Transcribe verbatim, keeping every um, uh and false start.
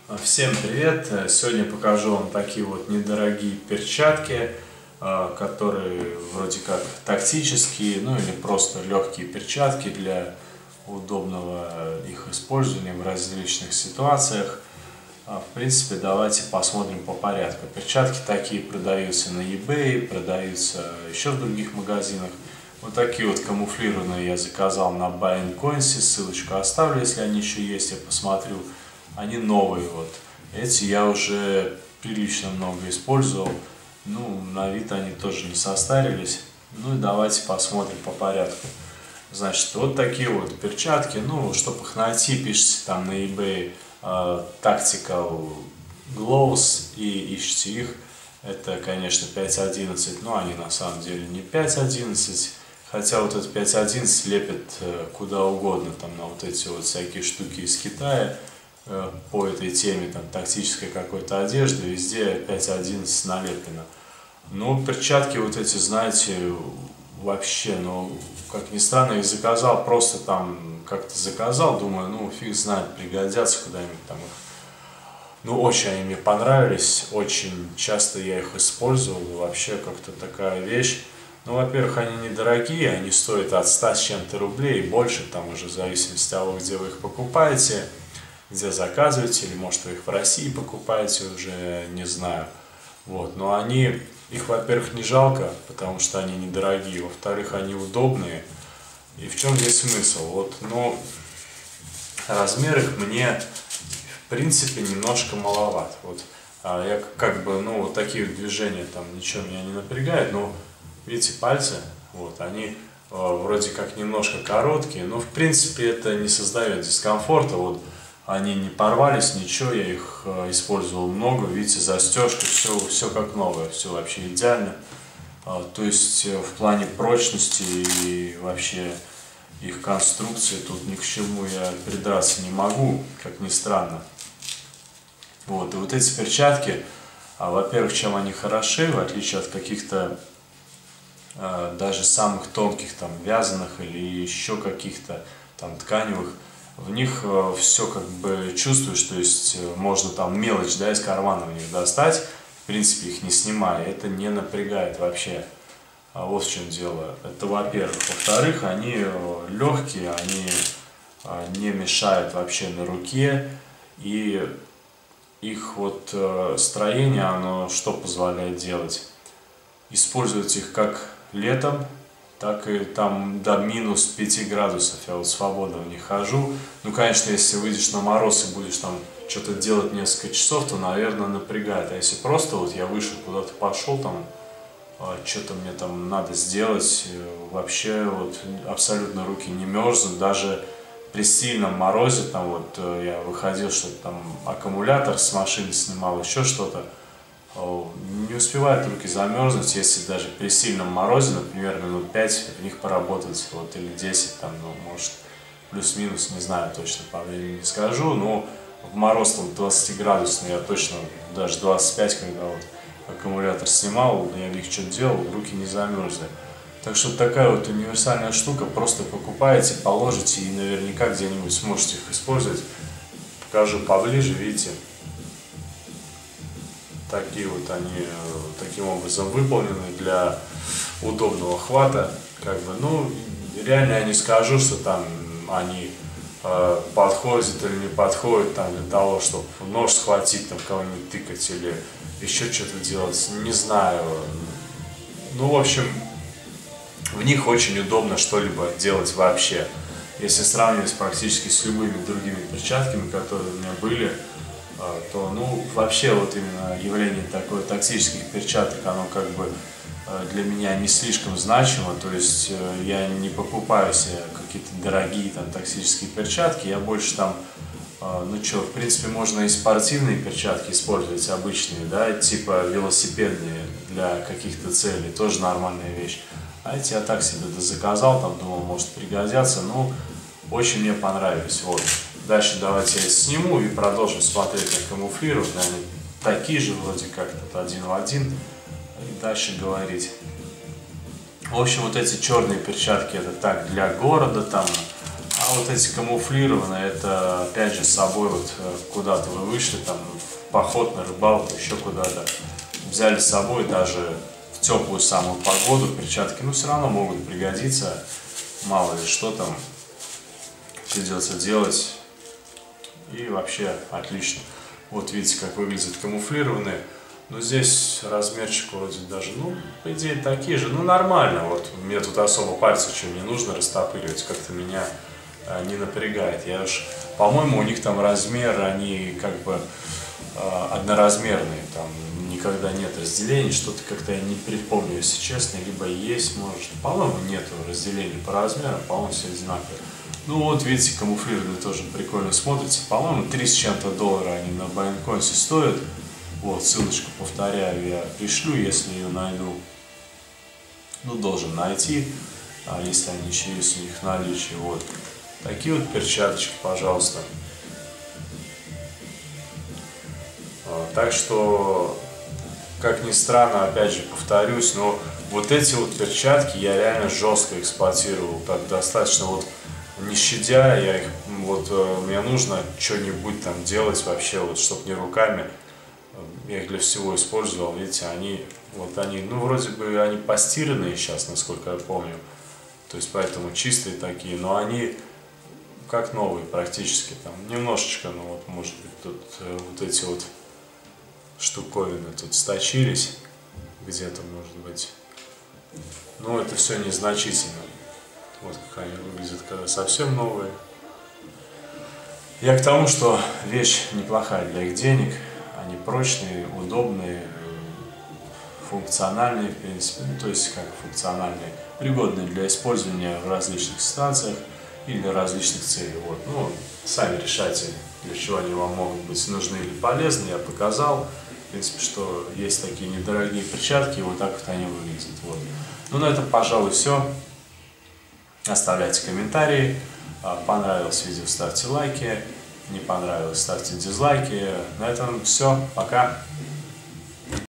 Всем привет! Сегодня покажу вам такие вот недорогие перчатки, которые вроде как тактические, ну или просто легкие перчатки для удобного их использования в различных ситуациях. В принципе, давайте посмотрим по порядку. Перчатки такие продаются на eBay, продаются еще в других магазинах. Вот такие вот камуфлированные я заказал на BuyInCoins, ссылочку оставлю, если они еще есть, я посмотрю. Они новые вот. Эти я уже прилично много использовал. Ну, на вид они тоже не состарились. Ну и давайте посмотрим по порядку. Значит, вот такие вот перчатки. Ну, чтобы их найти, пишите там на eBay uh, Tactical Gloves и ищите их. Это, конечно, пять одиннадцать, но они на самом деле не пять одиннадцать. Хотя вот этот пять одиннадцать лепят uh, куда угодно, там на вот эти вот всякие штуки из Китая. По этой теме, там, тактической какой-то одежды, везде пять одиннадцать налеплено. Ну, перчатки вот эти, знаете, вообще, ну, как ни странно, их заказал, просто там как-то заказал, думаю, ну, фиг знает, пригодятся куда-нибудь там их. Ну, очень они мне понравились, очень часто я их использовал, вообще как-то такая вещь. Ну, во-первых, они недорогие, они стоят от ста с чем-то рублей, больше, там уже в зависимости от того, где вы их покупаете, где заказываете, или может вы их в России покупаете, уже не знаю. Вот. Но они, их, во-первых, не жалко, потому что они недорогие, во-вторых, они удобные. И в чем здесь смысл? Вот, ну, размер их мне, в принципе, немножко маловат. Вот. А я как бы, ну, вот такие вот движения, там, ничего меня не напрягает, но, видите, пальцы, вот, они э, вроде как немножко короткие, но, в принципе, это не создает дискомфорта, вот. Они не порвались, ничего, я их э, использовал много, видите, застежка, все, все как новое, все вообще идеально. А, то есть э, в плане прочности и вообще их конструкции тут ни к чему я придраться не могу, как ни странно. Вот, и вот эти перчатки, а, во-первых, чем они хороши, в отличие от каких-то э, даже самых тонких, там, вязаных или еще каких-то там тканевых, в них э, все как бы чувствуешь, то есть э, можно там мелочь, да, из кармана в них достать, в принципе их не снимая, это не напрягает вообще. А вот в чем дело. Это во-первых. Во-вторых, они э, легкие, они э, не мешают вообще на руке, и их вот э, строение, оно что позволяет делать? Использовать их как летом, так и там до минус пяти градусов я вот свободно в них хожу. Ну, конечно, если выйдешь на мороз и будешь там что-то делать несколько часов, то, наверное, напрягает. А если просто вот я вышел, куда-то пошел, там, что-то мне там надо сделать, вообще вот абсолютно руки не мерзнут. Даже при сильном морозе, там вот я выходил, что-то там аккумулятор с машины снимал, еще что-то. Не успевают руки замерзнуть, если даже при сильном морозе, например, минут пять в них поработать, вот, или десять, там, ну, может, плюс-минус, не знаю точно, по времени не скажу, но в мороз там двадцатиградусный, я точно, даже двадцать пять, когда вот аккумулятор снимал, я в них что-то делал, руки не замерзли. Так что такая вот универсальная штука, просто покупаете, положите и наверняка где-нибудь сможете их использовать. Покажу поближе, видите. Такие вот они таким образом выполнены для удобного хвата. Как бы, ну, реально я не скажу, что там они э, подходят или не подходят там, для того, чтобы нож схватить, там кого-нибудь тыкать или еще что-то делать. Не знаю. Ну, в общем, в них очень удобно что-либо делать вообще. Если сравнивать практически с любыми другими перчатками, которые у меня были, то, ну, вообще вот именно явление такой тактических перчаток, оно как бы для меня не слишком значимо, то есть я не покупаю себе какие-то дорогие там тактические перчатки, я больше там, ну что, в принципе, можно и спортивные перчатки использовать, обычные, да, типа велосипедные для каких-то целей, тоже нормальная вещь. А эти я так себе заказал, там, думал, может пригодятся, ну, очень мне понравились, вот. Дальше давайте я сниму и продолжим смотреть, как камуфлируют. Они такие же вроде как тут один в один. И дальше говорить. В общем, вот эти черные перчатки это так для города, там, А вот эти камуфлированные, это опять же с собой вот куда-то вы вышли, там в поход на рыбалку, еще куда-то, взяли с собой даже в теплую самую погоду перчатки, но все равно могут пригодиться, мало ли что там придется делать. И вообще отлично. Вот видите, как выглядят камуфлированные. Но здесь размерчик вроде даже, ну, по идее, такие же. Ну, нормально. Вот мне тут особо пальцы что не нужно растопыривать. Как-то меня а, не напрягает. Я уж, по-моему, у них там размер, они как бы а, одноразмерные. Там никогда нет разделений. Что-то как-то я не припомню, если честно. Либо есть, может. По-моему, нету разделений по размерам. По-моему, все одинаковые. Ну вот, видите, камуфлированные тоже прикольно смотрятся. По-моему, три с чем-то доллара они на Байнконсе стоят. Вот, ссылочку, повторяю, я пришлю, если ее найду. Ну, должен найти, а если они еще есть у них в наличии. Вот, такие вот перчаточки, пожалуйста. А, так что, как ни странно, опять же, повторюсь, но вот эти вот перчатки я реально жестко эксплуатировал. Так, достаточно вот... Не щадя, я их, вот, мне нужно что-нибудь там делать вообще, вот, чтобы не руками, я их для всего использовал, видите, они, вот они, ну, вроде бы они постиранные сейчас, насколько я помню, то есть, поэтому чистые такие, но они как новые практически, там, немножечко, ну, вот, может быть, тут вот эти вот штуковины тут сточились, где-то, может быть, но это все незначительно. Вот как они выглядят, когда совсем новые. Я к тому, что вещь неплохая для их денег. Они прочные, удобные, функциональные, в принципе. Ну, то есть, как функциональные, пригодные для использования в различных ситуациях и для различных целей. Вот. Ну, сами решайте, для чего они вам могут быть нужны или полезны. Я показал, в принципе, что есть такие недорогие перчатки, и вот так вот они выглядят. Вот. Ну, на этом, пожалуй, все. Оставляйте комментарии, понравилось видео, ставьте лайки, не понравилось, ставьте дизлайки. На этом все, пока.